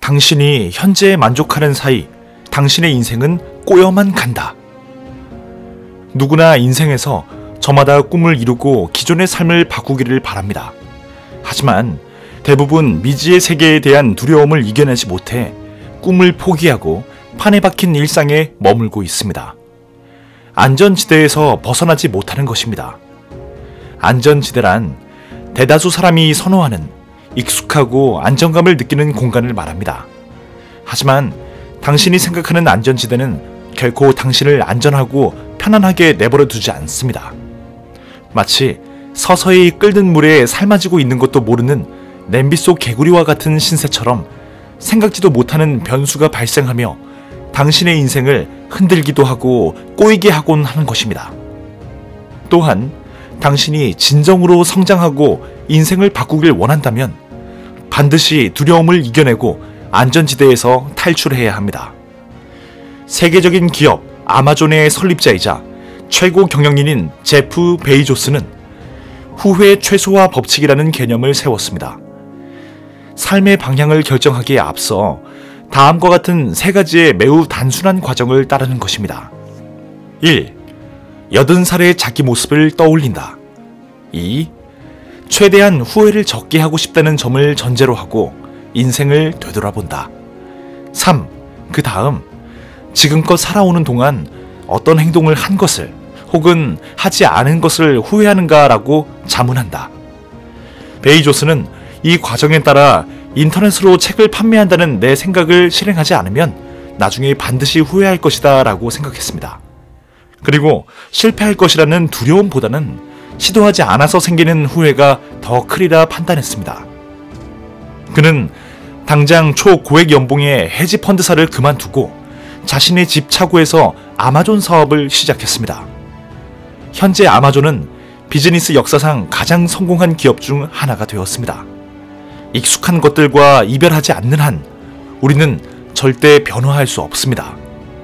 당신이 현재에 만족하는 사이 당신의 인생은 꼬여만 간다. 누구나 인생에서 저마다 꿈을 이루고 기존의 삶을 바꾸기를 바랍니다. 하지만 대부분 미지의 세계에 대한 두려움을 이겨내지 못해 꿈을 포기하고 판에 박힌 일상에 머물고 있습니다. 안전지대에서 벗어나지 못하는 것입니다. 안전지대란 대다수 사람이 선호하는 익숙하고 안정감을 느끼는 공간을 말합니다. 하지만 당신이 생각하는 안전지대는 결코 당신을 안전하고 편안하게 내버려 두지 않습니다. 마치 서서히 끓는 물에 삶아지고 있는 것도 모르는 냄비 속 개구리와 같은 신세처럼 생각지도 못하는 변수가 발생하며 당신의 인생을 흔들기도 하고 꼬이게 하곤 하는 것입니다. 또한 당신이 진정으로 성장하고 인생을 바꾸길 원한다면 반드시 두려움을 이겨내고 안전지대에서 탈출해야 합니다. 세계적인 기업 아마존의 설립자이자 최고 경영인인 제프 베이조스는 후회 최소화 법칙이라는 개념을 세웠습니다. 삶의 방향을 결정하기에 앞서 다음과 같은 세 가지의 매우 단순한 과정을 따르는 것입니다. 1. 80살의 자기 모습을 떠올린다. 2. 최대한 후회를 적게 하고 싶다는 점을 전제로 하고 인생을 되돌아본다. 3. 그 다음 지금껏 살아오는 동안 어떤 행동을 한 것을 혹은 하지 않은 것을 후회하는가라고 자문한다. 베이조스는 이 과정에 따라 인터넷으로 책을 판매한다는 내 생각을 실행하지 않으면 나중에 반드시 후회할 것이다 라고 생각했습니다. 그리고 실패할 것이라는 두려움보다는 시도하지 않아서 생기는 후회가 더 크리라 판단했습니다. 그는 당장 초고액 연봉의 헤지펀드사를 그만두고 자신의 집 차고에서 아마존 사업을 시작했습니다. 현재 아마존은 비즈니스 역사상 가장 성공한 기업 중 하나가 되었습니다. 익숙한 것들과 이별하지 않는 한 우리는 절대 변화할 수 없습니다.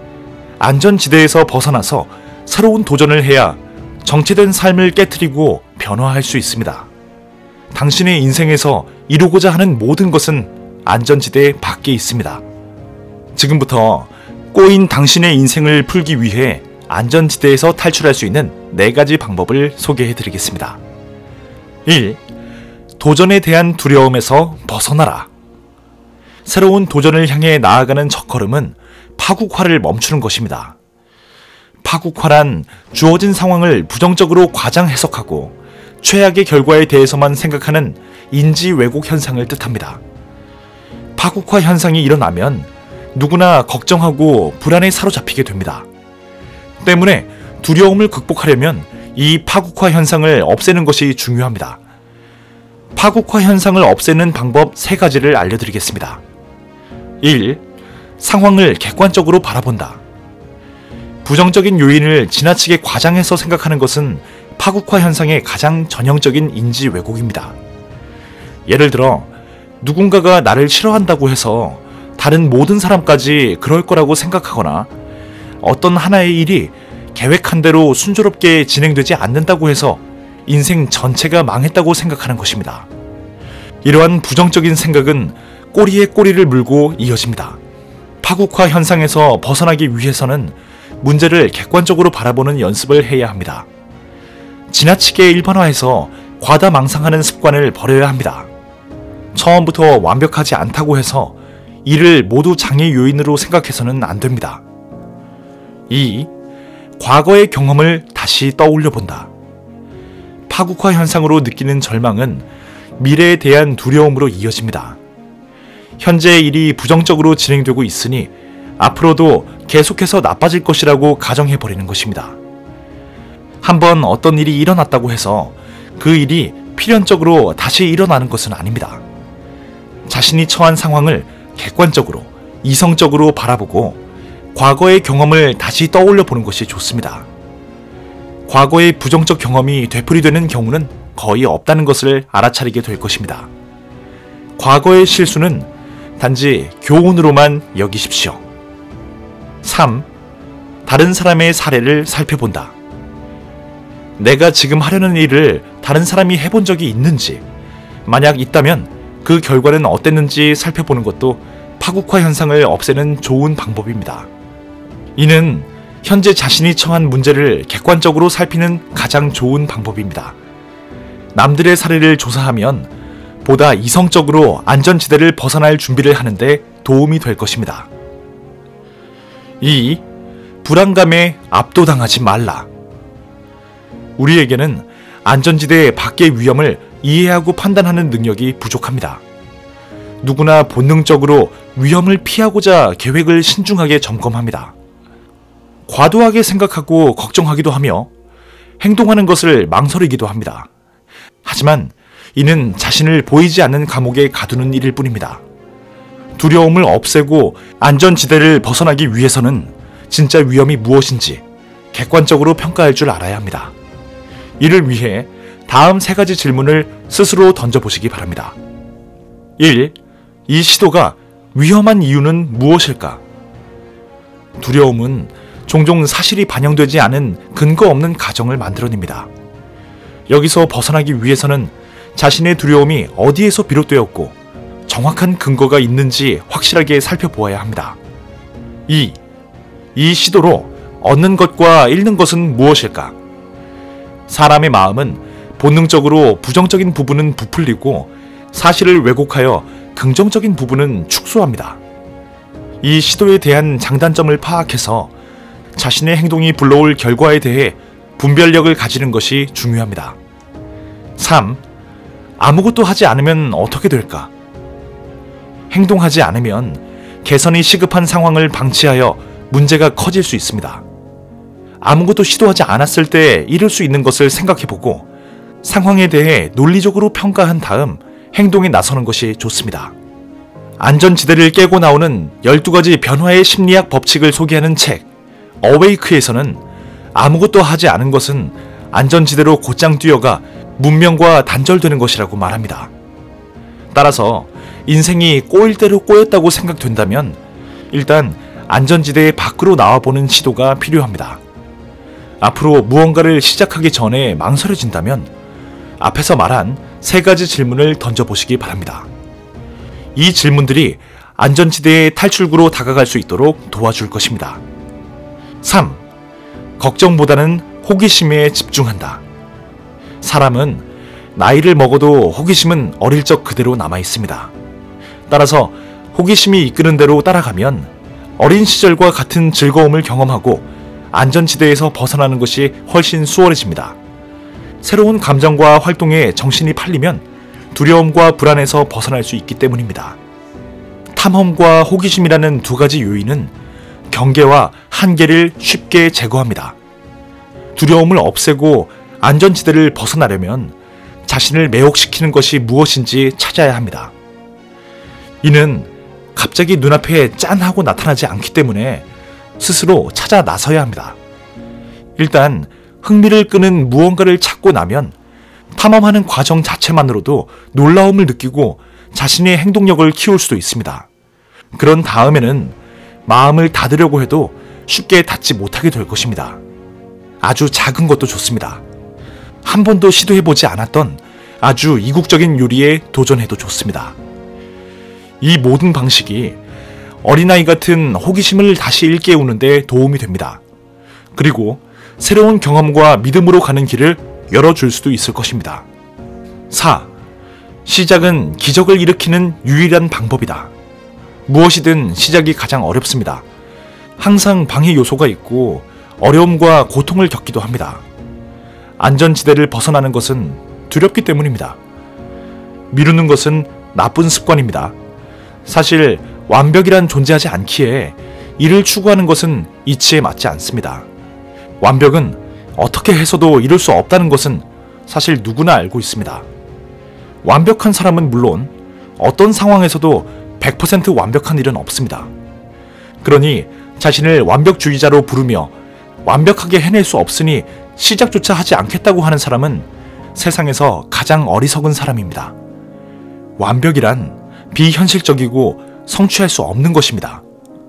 안전지대에서 벗어나서 새로운 도전을 해야 정체된 삶을 깨트리고 변화할 수 있습니다. 당신의 인생에서 이루고자 하는 모든 것은 안전지대 밖에 있습니다. 지금부터 꼬인 당신의 인생을 풀기 위해 안전지대에서 탈출할 수 있는 4가지 방법을 소개해 드리겠습니다. 1. 도전에 대한 두려움에서 벗어나라. 새로운 도전을 향해 나아가는 첫걸음은 파국화를 멈추는 것입니다. 파국화란 주어진 상황을 부정적으로 과장 해석하고 최악의 결과에 대해서만 생각하는 인지 왜곡 현상을 뜻합니다. 파국화 현상이 일어나면 누구나 걱정하고 불안에 사로잡히게 됩니다. 때문에 두려움을 극복하려면 이 파국화 현상을 없애는 것이 중요합니다. 파국화 현상을 없애는 방법 3가지를 알려드리겠습니다. 1. 상황을 객관적으로 바라본다. 부정적인 요인을 지나치게 과장해서 생각하는 것은 파국화 현상의 가장 전형적인 인지 왜곡입니다. 예를 들어 누군가가 나를 싫어한다고 해서 다른 모든 사람까지 그럴 거라고 생각하거나 어떤 하나의 일이 계획한 대로 순조롭게 진행되지 않는다고 해서 인생 전체가 망했다고 생각하는 것입니다. 이러한 부정적인 생각은 꼬리에 꼬리를 물고 이어집니다. 파국화 현상에서 벗어나기 위해서는 문제를 객관적으로 바라보는 연습을 해야 합니다. 지나치게 일반화해서 과다망상하는 습관을 버려야 합니다. 처음부터 완벽하지 않다고 해서 이를 모두 장애 요인으로 생각해서는 안 됩니다. 2. 과거의 경험을 다시 떠올려 본다. 파국화 현상으로 느끼는 절망은 미래에 대한 두려움으로 이어집니다. 현재의 일이 부정적으로 진행되고 있으니 앞으로도 계속해서 나빠질 것이라고 가정해버리는 것입니다. 한번 어떤 일이 일어났다고 해서 그 일이 필연적으로 다시 일어나는 것은 아닙니다. 자신이 처한 상황을 객관적으로, 이성적으로 바라보고 과거의 경험을 다시 떠올려 보는 것이 좋습니다. 과거의 부정적 경험이 되풀이되는 경우는 거의 없다는 것을 알아차리게 될 것입니다. 과거의 실수는 단지 교훈으로만 여기십시오. 3. 다른 사람의 사례를 살펴본다. 내가 지금 하려는 일을 다른 사람이 해본 적이 있는지, 만약 있다면 그 결과는 어땠는지 살펴보는 것도 파국화 현상을 없애는 좋은 방법입니다. 이는 현재 자신이 처한 문제를 객관적으로 살피는 가장 좋은 방법입니다. 남들의 사례를 조사하면 보다 이성적으로 안전지대를 벗어날 준비를 하는데 도움이 될 것입니다. 2. 불안감에 압도당하지 말라. 우리에게는 안전지대 밖의 위험을 이해하고 판단하는 능력이 부족합니다. 누구나 본능적으로 위험을 피하고자 계획을 신중하게 점검합니다. 과도하게 생각하고 걱정하기도 하며 행동하는 것을 망설이기도 합니다. 하지만 이는 자신을 보이지 않는 감옥에 가두는 일일 뿐입니다. 두려움을 없애고 안전지대를 벗어나기 위해서는 진짜 위험이 무엇인지 객관적으로 평가할 줄 알아야 합니다. 이를 위해 다음 3가지 질문을 스스로 던져보시기 바랍니다. 1. 이 시도가 위험한 이유는 무엇일까? 두려움은 종종 사실이 반영되지 않은 근거 없는 가정을 만들어냅니다. 여기서 벗어나기 위해서는 자신의 두려움이 어디에서 비롯되었고 정확한 근거가 있는지 확실하게 살펴보아야 합니다. 2. 이 시도로 얻는 것과 잃는 것은 무엇일까? 사람의 마음은 본능적으로 부정적인 부분은 부풀리고 사실을 왜곡하여 긍정적인 부분은 축소합니다. 이 시도에 대한 장단점을 파악해서 자신의 행동이 불러올 결과에 대해 분별력을 가지는 것이 중요합니다. 3. 아무것도 하지 않으면 어떻게 될까? 행동하지 않으면 개선이 시급한 상황을 방치하여 문제가 커질 수 있습니다. 아무것도 시도하지 않았을 때 이룰 수 있는 것을 생각해보고 상황에 대해 논리적으로 평가한 다음 행동에 나서는 것이 좋습니다. 안전지대를 깨고 나오는 12가지 변화의 심리학 법칙을 소개하는 책 어웨이크에서는 아무것도 하지 않은 것은 안전지대로 곧장 뛰어가 문명과 단절되는 것이라고 말합니다. 따라서 인생이 꼬일 대로 꼬였다고 생각된다면 일단 안전지대 밖으로 나와보는 시도가 필요합니다. 앞으로 무언가를 시작하기 전에 망설여진다면 앞에서 말한 3가지 질문을 던져보시기 바랍니다. 이 질문들이 안전지대의 탈출구로 다가갈 수 있도록 도와줄 것입니다. 3. 걱정보다는 호기심에 집중한다. 사람은 나이를 먹어도 호기심은 어릴 적 그대로 남아있습니다. 따라서 호기심이 이끄는 대로 따라가면 어린 시절과 같은 즐거움을 경험하고 안전지대에서 벗어나는 것이 훨씬 수월해집니다. 새로운 감정과 활동에 정신이 팔리면 두려움과 불안에서 벗어날 수 있기 때문입니다. 탐험과 호기심이라는 2가지 요인은 경계와 한계를 쉽게 제거합니다. 두려움을 없애고 안전지대를 벗어나려면 자신을 매혹시키는 것이 무엇인지 찾아야 합니다. 이는 갑자기 눈앞에 짠 하고 나타나지 않기 때문에 스스로 찾아 나서야 합니다. 일단 흥미를 끄는 무언가를 찾고 나면 탐험하는 과정 자체만으로도 놀라움을 느끼고 자신의 행동력을 키울 수도 있습니다. 그런 다음에는 마음을 닫으려고 해도 쉽게 닫지 못하게 될 것입니다. 아주 작은 것도 좋습니다. 한 번도 시도해보지 않았던 아주 이국적인 요리에 도전해도 좋습니다. 이 모든 방식이 어린아이 같은 호기심을 다시 일깨우는 데 도움이 됩니다. 그리고 새로운 경험과 믿음으로 가는 길을 열어줄 수도 있을 것입니다. 4. 시작은 기적을 일으키는 유일한 방법이다. 무엇이든 시작이 가장 어렵습니다. 항상 방해 요소가 있고 어려움과 고통을 겪기도 합니다. 안전지대를 벗어나는 것은 두렵기 때문입니다. 미루는 것은 나쁜 습관입니다. 사실 완벽이란 존재하지 않기에 이를 추구하는 것은 이치에 맞지 않습니다. 완벽은 어떻게 해서도 이룰 수 없다는 것은 사실 누구나 알고 있습니다. 완벽한 사람은 물론 어떤 상황에서도 100% 완벽한 일은 없습니다. 그러니 자신을 완벽주의자로 부르며 완벽하게 해낼 수 없으니 시작조차 하지 않겠다고 하는 사람은 세상에서 가장 어리석은 사람입니다. 완벽이란 비현실적이고 성취할 수 없는 것입니다.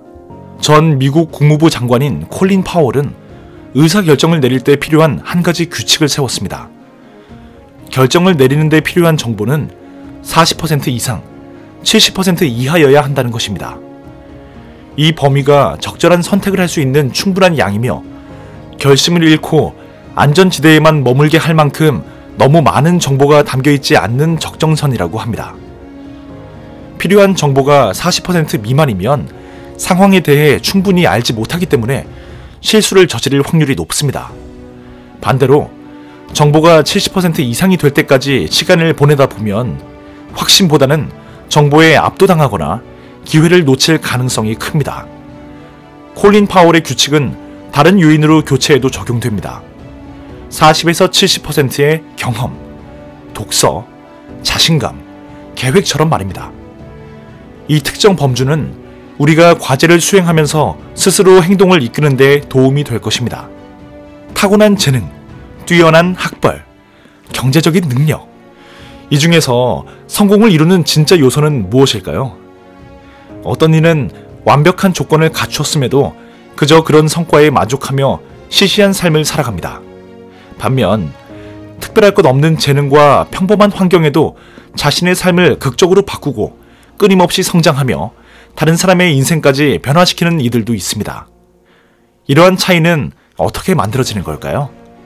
전 미국 국무부 장관인 콜린 파월은 의사결정을 내릴 때 필요한 한 가지 규칙을 세웠습니다. 결정을 내리는 데 필요한 정보는 40% 이상, 70% 이하여야 한다는 것입니다. 이 범위가 적절한 선택을 할 수 있는 충분한 양이며 결심을 잃고 안전지대에만 머물게 할 만큼 너무 많은 정보가 담겨있지 않는 적정선이라고 합니다. 필요한 정보가 40% 미만이면 상황에 대해 충분히 알지 못하기 때문에 실수를 저지를 확률이 높습니다. 반대로 정보가 70% 이상이 될 때까지 시간을 보내다 보면 확신보다는 정보에 압도당하거나 기회를 놓칠 가능성이 큽니다. 콜린 파월의 규칙은 다른 요인으로 교체해도 적용됩니다. 40에서 70%의 경험, 독서, 자신감, 계획처럼 말입니다. 이 특정 범주는 우리가 과제를 수행하면서 스스로 행동을 이끄는 데 도움이 될 것입니다. 타고난 재능, 뛰어난 학벌, 경제적인 능력, 이 중에서 성공을 이루는 진짜 요소는 무엇일까요? 어떤 이는 완벽한 조건을 갖추었음에도 그저 그런 성과에 만족하며 시시한 삶을 살아갑니다. 반면 특별할 것 없는 재능과 평범한 환경에도 자신의 삶을 극적으로 바꾸고 끊임없이 성장하며 다른 사람의 인생까지 변화시키는 이들도 있습니다. 이러한 차이는 어떻게 만들어지는 걸까요?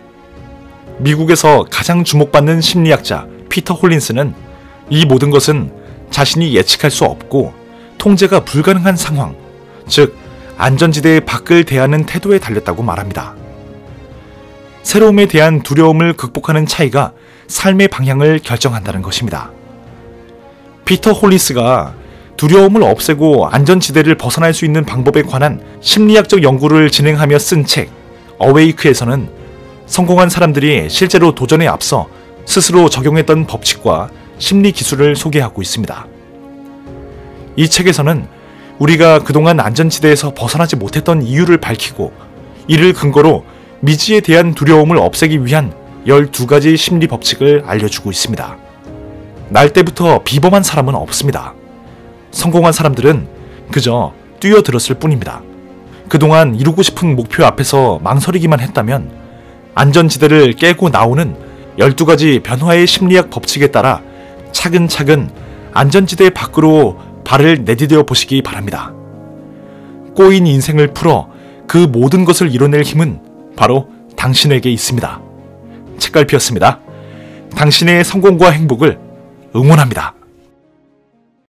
미국에서 가장 주목받는 심리학자 피터 홀린스는 이 모든 것은 자신이 예측할 수 없고 통제가 불가능한 상황, 즉 안전지대의 밖을 대하는 태도에 달렸다고 말합니다. 새로움에 대한 두려움을 극복하는 차이가 삶의 방향을 결정한다는 것입니다. 피터 홀린스가 두려움을 없애고 안전지대를 벗어날 수 있는 방법에 관한 심리학적 연구를 진행하며 쓴 책 어웨이크에서는 성공한 사람들이 실제로 도전에 앞서 스스로 적용했던 법칙과 심리 기술을 소개하고 있습니다. 이 책에서는 우리가 그동안 안전지대에서 벗어나지 못했던 이유를 밝히고 이를 근거로 미지에 대한 두려움을 없애기 위한 12가지 심리 법칙을 알려주고 있습니다. 날 때부터 비범한 사람은 없습니다. 성공한 사람들은 그저 뛰어들었을 뿐입니다. 그동안 이루고 싶은 목표 앞에서 망설이기만 했다면 안전지대를 깨고 나오는 12가지 변화의 심리학 법칙에 따라 차근차근 안전지대 밖으로 발을 내디뎌 보시기 바랍니다. 꼬인 인생을 풀어 그 모든 것을 이뤄낼 힘은 바로 당신에게 있습니다. 책갈피였습니다. 당신의 성공과 행복을 응원합니다.